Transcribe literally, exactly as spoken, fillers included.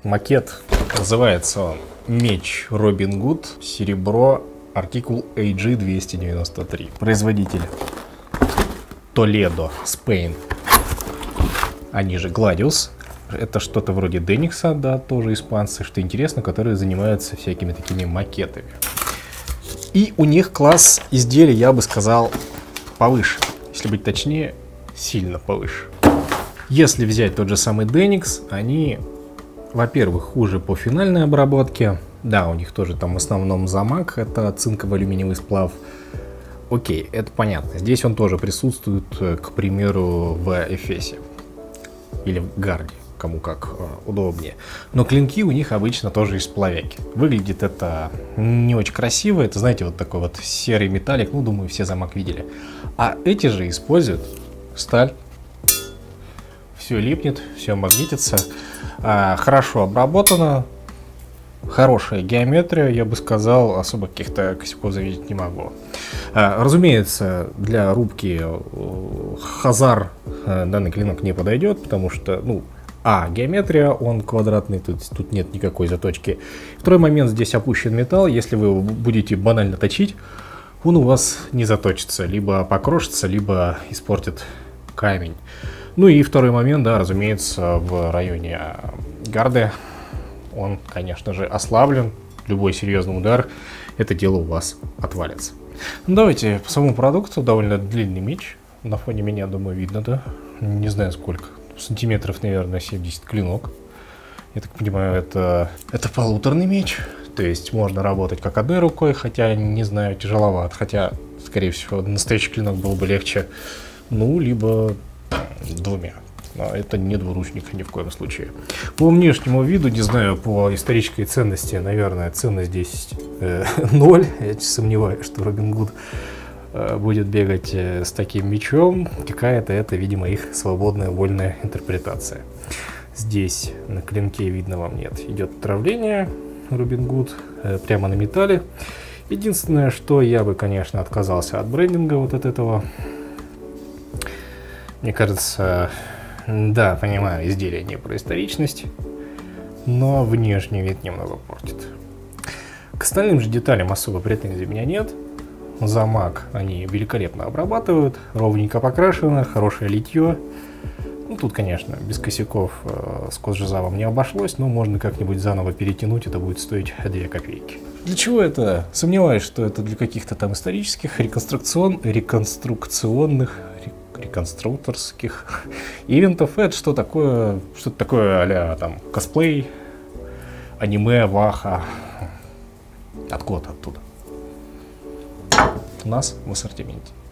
Макет. Называется он меч Робин Гуд, серебро, артикул эй джи двести девяносто три. Производитель Толедо, Спейн. Они же Гладиус. Это что-то вроде Деникса, да, тоже испанцы, что интересно, которые занимаются всякими такими макетами. И у них класс изделий, я бы сказал, повыше. Если быть точнее, сильно повыше. Если взять тот же самый Деникс, они, во-первых, хуже по финальной обработке. Да, у них тоже там в основном замак, это цинково-алюминиевый сплав. Окей, это понятно. Здесь он тоже присутствует, к примеру, в Эфесе. Или в Гарде, кому как э, удобнее. Но клинки у них обычно тоже из сплавяки. Выглядит это не очень красиво. Это, знаете, вот такой вот серый металлик. Ну, думаю, все замок видели. А эти же используют сталь. Все липнет, все магнитится. А, хорошо обработано. Хорошая геометрия, я бы сказал, особо каких-то косяков заметить не могу. А, разумеется, для рубки Хазар данный клинок не подойдет, потому что, ну, а, геометрия, он квадратный, тут, тут нет никакой заточки. Второй момент, здесь опущен металл, если вы его будете банально точить, он у вас не заточится, либо покрошится, либо испортит камень. Ну и второй момент, да, разумеется, в районе гарды он, конечно же, ослаблен. Любой серьезный удар, это дело у вас отвалится. Ну, давайте по самому продукту. Довольно длинный меч. На фоне меня, думаю, видно, да? Не знаю сколько. Сантиметров, наверное, семьдесят клинок. Я так понимаю, это, это полуторный меч. То есть можно работать как одной рукой, хотя, не знаю, тяжеловато. Хотя, скорее всего, настоящий клинок был бы легче. Ну, либо двумя. Но это не двуручник ни в коем случае. По внешнему виду, не знаю, по исторической ценности, наверное, ценность здесь э, ноль. Я сомневаюсь, что Робин Гуд э, будет бегать э, с таким мечом. Какая-то это, видимо, их свободная, вольная интерпретация. Здесь на клинке видно вам нет. Идет отравление Робин Гуд э, прямо на металле. Единственное, что я бы, конечно, отказался от брендинга вот от этого. Мне кажется... Да, понимаю, изделие не про историчность, но внешний вид немного портит. К остальным же деталям особо претензий у меня нет. Замок они великолепно обрабатывают, ровненько покрашено, хорошее литье. Ну, тут, конечно, без косяков э, с кожзамом не обошлось, но можно как-нибудь заново перетянуть, это будет стоить две копейки. Для чего это? Сомневаюсь, что это для каких-то там исторических, реконструкцион... реконструкционных... реконструкторских ивентов. Это что такое, что-то такое а-ля там косплей, аниме, ваха. Откуда оттуда? У нас в ассортименте.